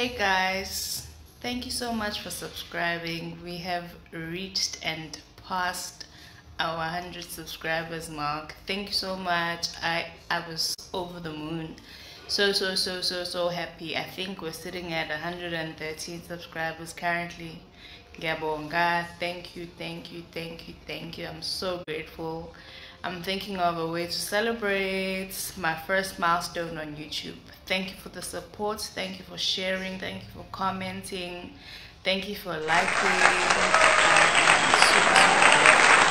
Hey guys, thank you so much for subscribing. We have reached and passed our 100 subscribers mark. Thank you so much. I was over the moon. So happy. I think we're sitting at 113 subscribers currently. Gabonga, thank you. I'm so grateful. I'm thinking of a way to celebrate my first milestone on YouTube. Thank you for the support. Thank you for sharing. Thank you for commenting. Thank you for liking. I am super grateful.